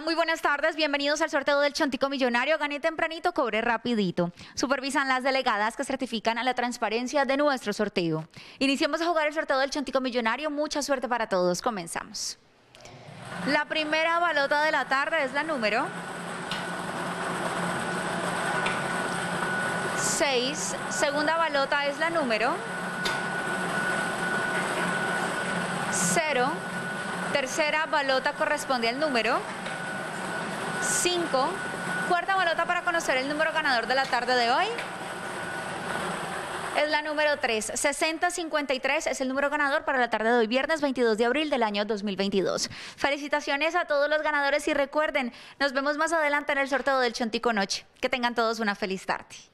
Muy buenas tardes, bienvenidos al sorteo del Chontico Millonario. Gane tempranito, cobre rapidito. Supervisan las delegadas que certifican a la transparencia de nuestro sorteo. Iniciamos a jugar el sorteo del Chontico Millonario. Mucha suerte para todos. Comenzamos. La primera balota de la tarde es la número 6. Segunda balota es la número 0. Tercera balota corresponde al número 5. Cuarta balota para conocer el número ganador de la tarde de hoy es la número 3. 6053 es el número ganador para la tarde de hoy, viernes 22 de abril del año 2022. Felicitaciones a todos los ganadores y recuerden, nos vemos más adelante en el sorteo del Chontico Noche. Que tengan todos una feliz tarde.